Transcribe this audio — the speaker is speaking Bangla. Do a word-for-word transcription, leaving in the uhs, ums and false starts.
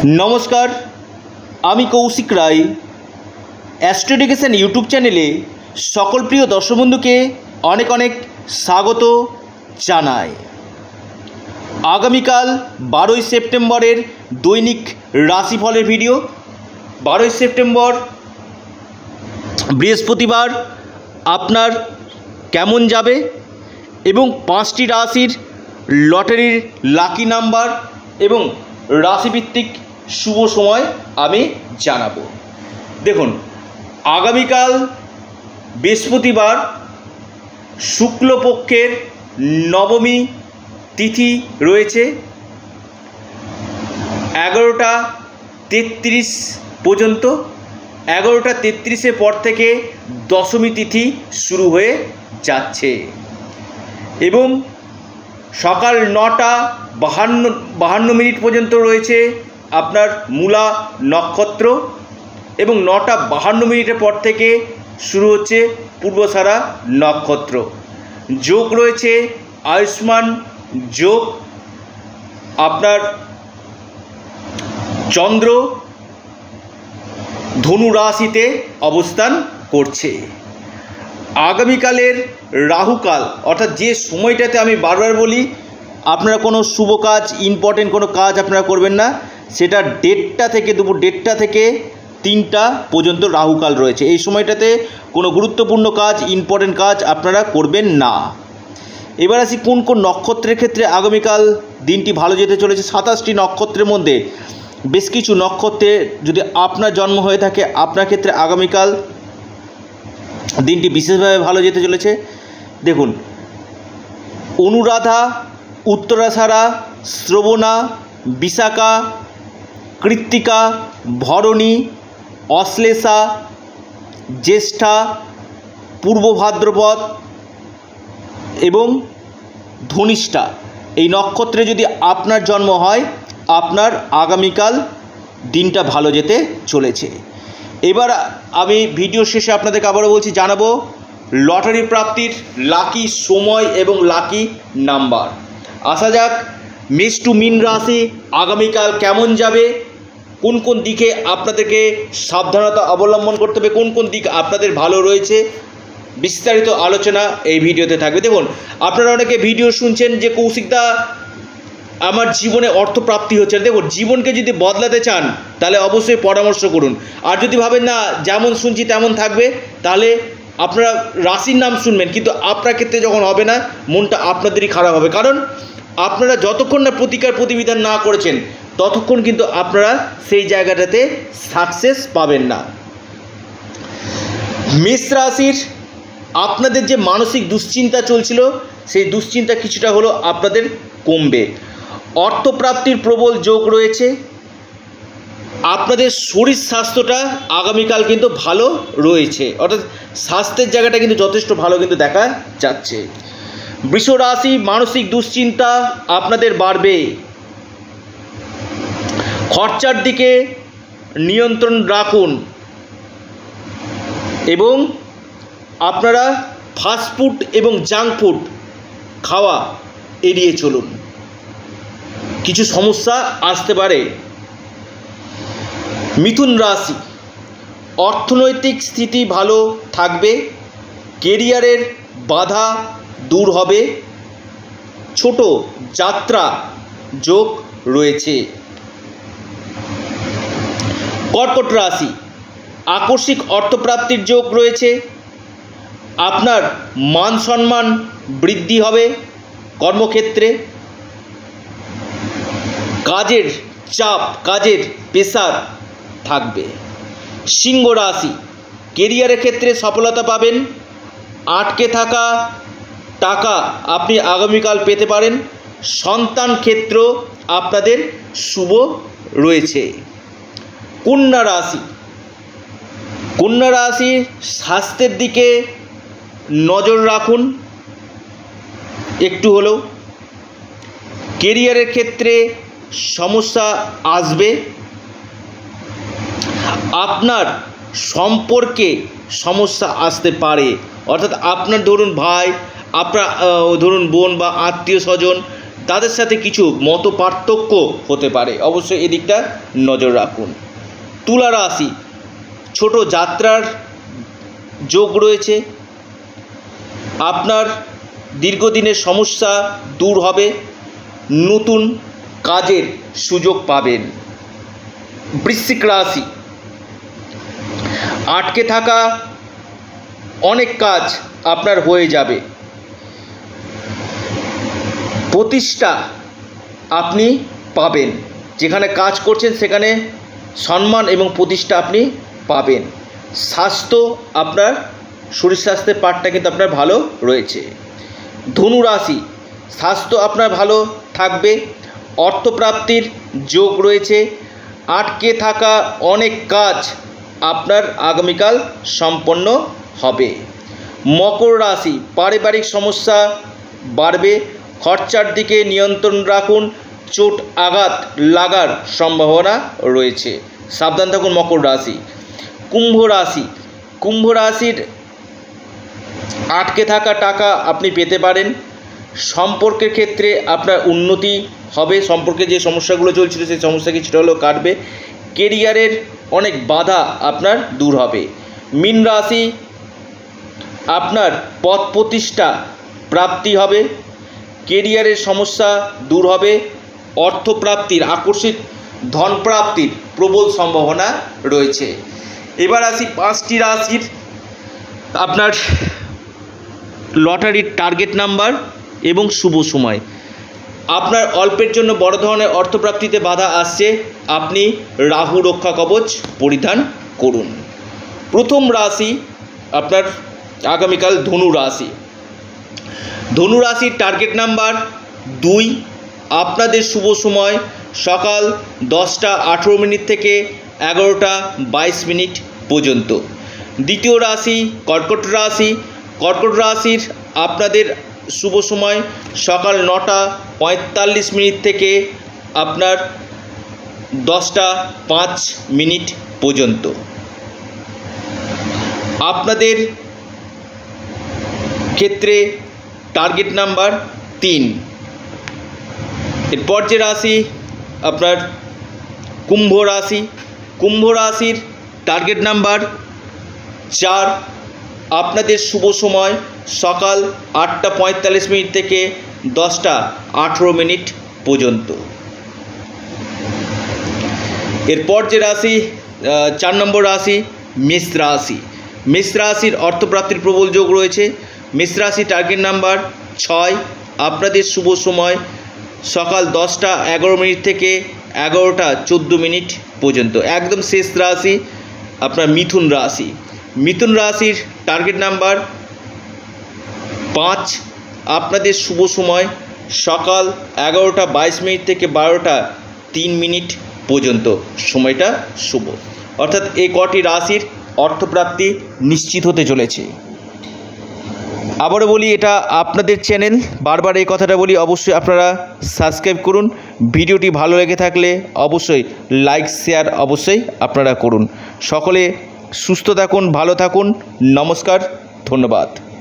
नमस्कार आमी Koushik Roy astro education YouTube चैनेले सकल प्रिय दर्शक बंधुके अनेक अनेक स्वागत जानाई। आगामीकाल बारोई सेप्टेम्बरेर दैनिक राशिफलेर भिडियो बारोई सेप्टेम्बर बृहस्पतिवार आपनार केमन जाबे एबं पाँचटी राशिर लटारिर लाकी नाम्बार एबं राशिभित्तिक शुभ समय आमी जानाबो। देखुन आगामीकाल बृहस्पतिवार शुक्लपक्षेर नवमी तिथि रयेछे एगारोटा तेत्रिश पर्यन्त। एगारोटा तेत्रिशेर पर थेके दशमी तिथि शुरू हये जाच्छे एबं सकाल नटा बाहान्न बाहान्न मिनिट पर्यन्त रयेछे आपनार मूला नक्षत्र एबं नटा बाहान्न मिनिटेर पर थेके शुरू होच्छे पूर्वसारा नक्षत्र। जोग रयेछे आयुष्मान जोग। आपनार चंद्र धनु राशिते अवस्थान करछे। आगामीकालेर राहुकाल अर्थात जे समयटाते आमी बारबार बोली आपनारा कोनो शुभ काज इम्पोर्टेंट कोनो काज आपनारा करबेन ना, सेटा देड़टा थेके दुपुर देड़टा थेके तीनटा पर्यन्त राहुकाल रयेछे। এই সময়টাতে কোনো গুরুত্বপূর্ণ কাজ ইম্পর্টেন্ট কাজ আপনারা করবেন না। এবার আসি কোন কোন নক্ষত্রের ক্ষেত্রে আগামীকাল দিনটি ভালো যেতে চলেছে। সাতাশটি নক্ষত্রের মধ্যে বেশ কিছু নক্ষত্রে যদি আপনার জন্ম হয়ে থাকে আপনার ক্ষেত্রে আগামীকাল দিনটি বিশেষভাবে ভালো যেতে চলেছে। দেখুন অনুরাধা, উত্তরাষাঢ়া, শ্রবণা, বিশাখা, কৃত্তিকা, ভরণী, অশ্লেষা, জ্যেষ্ঠা, পূর্ব ভাদ্রপদ এবং ধনিষ্ঠা এই নক্ষত্রে যদি আপনার জন্ম হয় আপনার আগামীকাল দিনটা ভালো যেতে চলেছে। এবার আমি ভিডিও শেষে আপনাদেরকে আবারও বলছি জানাবো লটারি প্রাপ্তির লাকি সময় এবং লাকি নাম্বার। আসা যাক মেষ টু মীন রাশি আগামীকাল কেমন যাবে, কোন কোন দিকে আপনাদেরকে সাবধানতা অবলম্বন করতে হবে, কোন কোন দিক আপনাদের ভালো রয়েছে, বিস্তারিত আলোচনা এই ভিডিওতে থাকবে। দেখুন আপনারা অনেকে ভিডিও শুনছেন যে কৌশিকদা আমার জীবনে অর্থপ্রাপ্তি হচ্ছে। দেখুন জীবনকে যদি বদলাতে চান তাহলে অবশ্যই পরামর্শ করুন। আর যদি ভাবেন না যেমন শুনছি তেমন থাকবে তাহলে আপনারা রাশির নাম শুনবেন কিন্তু আপনার ক্ষেত্রে যখন হবে না মনটা আপনাদেরই খারাপ হবে। কারণ আপনারা যতক্ষণ না প্রতিকার প্রতিবিধান না করেছেন ততক্ষণ কিন্তু আপনারা সেই জায়গাটাতে সাকসেস পাবেন না। মেষ রাশির আপনাদের যে মানসিক দুশ্চিন্তা চলছিল সেই দুশ্চিন্তা কিছুটা হলো আপনাদের কমবে। অর্থপ্রাপ্তির প্রবল যোগ রয়েছে। আপনাদের শরীর স্বাস্থ্যটা আগামীকাল কিন্তু ভালো রয়েছে, অর্থাৎ স্বাস্থ্যের জায়গাটা কিন্তু যথেষ্ট ভালো কিন্তু দেখা যাচ্ছে। বৃষ রাশি মানসিক দুশ্চিন্তা আপনাদের বাড়বে। খরচার দিকে নিয়ন্ত্রণ রাখুন এবং আপনারা ফাস্টফুড এবং জাঙ্ক ফুড খাওয়া এড়িয়ে চলুন, কিছু সমস্যা আসতে পারে। মিথুন রাশি অর্থনৈতিক স্থিতি ভালো থাকবে, কেরিয়ারের বাধা দূর হবে, ছোট যাত্রা যোগ রয়েছে। কর্কট রাশি আকস্মিক অর্থপ্রাপ্তির যোগ রয়েছে। আপনার মান সম্মান বৃদ্ধি হবে, কর্মক্ষেত্রে কাজের চাপ কাজের প্রেসার থাকবে। সিংহ রাশি কেরিয়ারের ক্ষেত্রে সফলতা পাবেন, আটকে থাকা টাকা আপনি আগামীকাল পেতে পারেন। সন্তান ক্ষেত্র আপনাদের শুভ রয়েছে। কন্যা রাশি কন্যা রাশি স্বাস্থ্যের দিকে নজর রাখুন একটু হলেও। কেরিয়ারের ক্ষেত্রে সমস্যা আসবে, আপনার সম্পর্কে সমস্যা আসতে পারে, অর্থাৎ আপনার ধরুন ভাই আপনার ধরুন বোন বা আত্মীয় স্বজন তাদের সাথে কিছু মত পার্থক্য হতে পারে, অবশ্যই এদিকটা নজর রাখুন। তুলা রাশি, ছোট যাত্রার যোগ রয়েছে, আপনার দীর্ঘদিনের সমস্যা দূর হবে, নতুন কাজের সুযোগ পাবেন। বৃশ্চিক রাশি, আটকে থাকা অনেক কাজ আপনার হয়ে যাবে, প্রতিষ্ঠা আপনি পাবেন, যেখানে কাজ করছেন সেখানে সম্মান এবং প্রতিষ্ঠা আপনি পাবেন। স্বাস্থ্য, আপনার শরীর স্বাস্থ্যের পার্টটা কিন্তু আপনার ভালো রয়েছে। ধনু রাশি, স্বাস্থ্য আপনার ভালো থাকবে, অর্থপ্রাপ্তির যোগ রয়েছে, আটকে থাকা অনেক কাজ আপনার আগামীকাল সম্পন্ন হবে। মকর রাশি, পারিবারিক সমস্যা বাড়বে, খরচার দিকে নিয়ন্ত্রণ রাখুন, চোট আঘাত লাগার সম্ভাবনা রয়েছে, সাবধান থাকুন মকর রাশি। কুম্ভ রাশি, কুম্ভ রাশির আটকে থাকা টাকা আপনি পেতে পারেন, সম্পর্কের ক্ষেত্রে আপনার উন্নতি হবে, সম্পর্কে যে সমস্যাগুলো চলছিল সেই সমস্যা কিছুটা হলেও কাটবে, কেরিয়ারের অনেক বাধা আপনার দূর হবে। মীন রাশি, আপনার পদ প্রতিষ্ঠা প্রাপ্তি হবে, কেরিয়ারের সমস্যা দূর হবে, অর্থপ্রাপ্তির, আকস্মিক ধনপ্রাপ্তির প্রবল সম্ভাবনা রয়েছে। এবার আসি পাঁচটি রাশির আপনার লটারির টার্গেট নাম্বার এবং শুভ সময়। আপনার অল্পের জন্য বড় ধরনের অর্থপ্রাপ্তিতে বাধা আসছে, আপনি রাহু রক্ষা কবচ পরিধান করুন। প্রথম রাশি আপনার আগামীকাল ধনু রাশি। ধনু রাশির টার্গেট নাম্বার দুই, আপনাদের শুভ সময় সকাল দশটা আঠেরো মিনিট থেকে এগারোটা বাইশ মিনিট পর্যন্ত। দ্বিতীয় রাশি কর্কট রাশি। কর্কট রাশির আপনাদের শুভ সময় সকাল নটা পঁয়তাল্লিশ মিনিট থেকে আপনার দশটা পাঁচ মিনিট পর্যন্ত। আপনাদের ক্ষেত্রে টার্গেট নাম্বার তিন। এরপর যে রাশি আপনার কুম্ভ রাশি। কুম্ভ রাশির টার্গেট নাম্বার চার। আপনাদের শুভ সময় সকাল আটটা পঁয়তাল্লিশ মিনিট থেকে দশটা আঠেরো মিনিট পর্যন্ত। এরপর যে রাশি চার নম্বর রাশি মেষ রাশি। মেষ রাশির অর্থপ্রাপ্তির প্রবল যোগ রয়েছে। মেষ রাশি টার্গেট নাম্বার ছয়। আপনাদের শুভ সময় সকাল দশটা এগারো মিনিট থেকে এগারোটা চোদ্দো মিনিট পর্যন্ত। একদম শেষ রাশি আপনার মিথুন রাশি। মিথুন রাশির টার্গেট নাম্বার পাঁচ। আপনাদের শুভ সময় সকাল এগারোটা বাইশ মিনিট থেকে বারোটা তিন মিনিট পর্যন্ত, সময়টা শুভ। অর্থাৎ এই কটি রাশির অর্থপ্রাপ্তি নিশ্চিত হতে চলেছে। আবারও বলি, এটা আপনাদের চ্যানেল, বারবার এই কথাটা বলি, অবশ্যই আপনারা সাবস্ক্রাইব করুন। ভিডিওটি ভালো লেগে থাকলে অবশ্যই লাইক শেয়ার অবশ্যই আপনারা করুন। সকলে সুস্থ থাকুন, ভালো থাকুন। নমস্কার, ধন্যবাদ।